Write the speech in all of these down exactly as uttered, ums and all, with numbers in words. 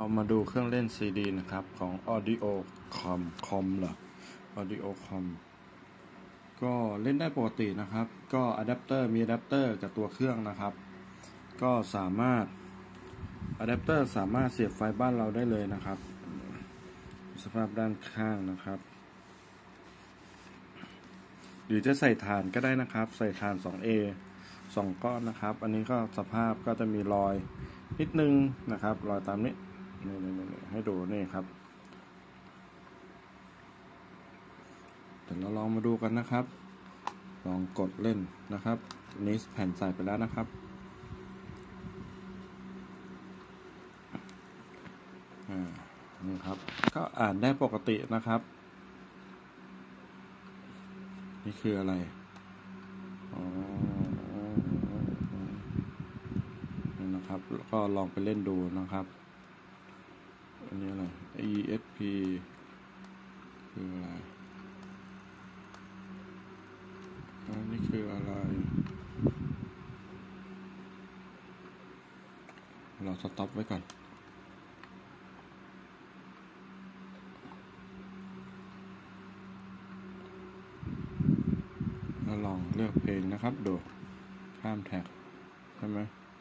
เรามาดูเครื่องเล่น ซี ดี นะครับของ Audiocom คอมเหรอ Audiocom ก็เล่นได้ปกตินะครับก็อะแดปเตอร์มีอะแดปเตอร์กับตัวเครื่องนะครับก็สามารถอะแดปเตอร์สามารถเสียบไฟบ้านเราได้เลยนะครับสภาพด้านข้างนะครับหรือจะใส่ถ่านก็ได้นะครับใส่ถ่าน สอง เอ สองก้อนนะครับอันนี้ก็สภาพก็จะมีรอยนิดนึงนะครับรอยตามนี้นี่ๆๆให้ดูนี่ครับเดี๋ยวเราลองมาดูกันนะครับลองกดเล่นนะครับนี้แผ่นใส่ไปแล้วนะครับอ่านี่ครับก็อ่านได้ปกตินะครับนี่คืออะไรอ๋อนี่นะครับก็ลองไปเล่นดูนะครับอันนี้อะไร อี เอส พี คืออะไรอันนี้คืออะไรเราสต็อปไว้ก่อนแล้วลองเลือกเพลงนะครับดูข้ามแท็กใช่ไหม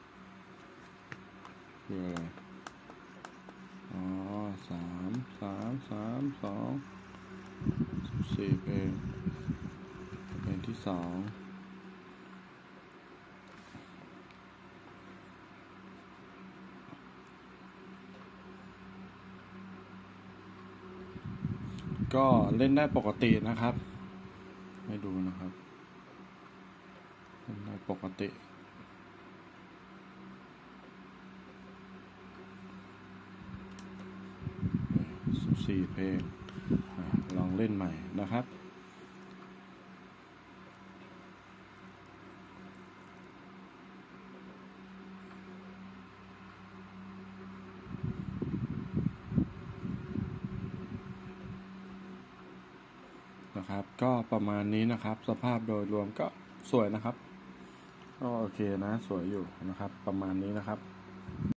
คืออะไรอ๋อสามสามสามสองสี่เพลงเพลงที่สองก็เล่นได้ปกตินะครับให้ดูนะครับเล่นได้ปกติสี่เพลงลองเล่นใหม่นะครับนะครับก็ประมาณนี้นะครับสภาพโดยรวมก็สวยนะครับก็โอเคนะสวยอยู่นะครับประมาณนี้นะครับ